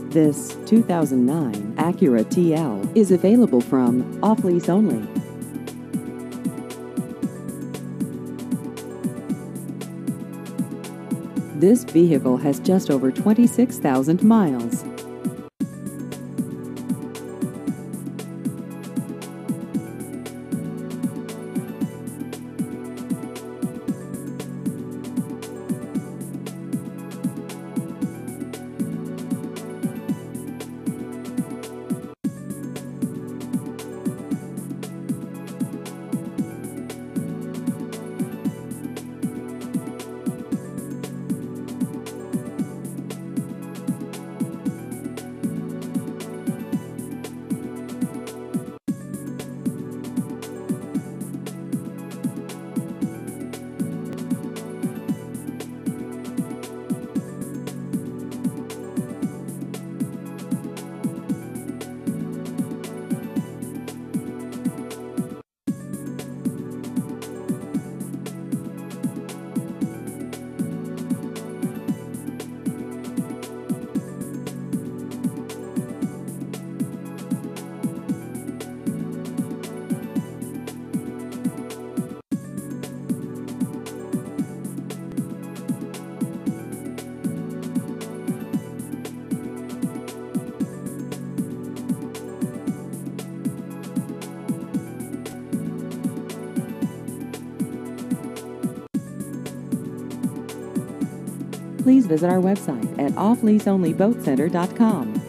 This 2009 Acura TL is available from Off Lease Only. This vehicle has just over 26,000 miles. Please visit our website at offleaseonlyboatcenter.com.